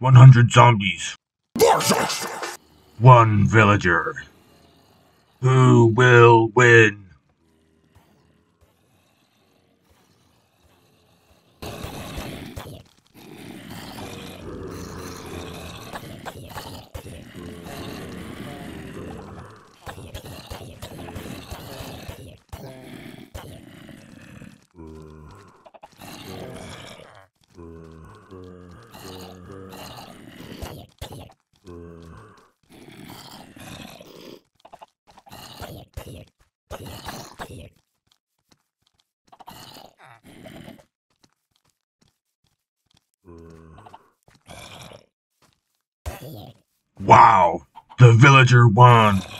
100 zombies. One villager. Who will win? Wow, the villager won.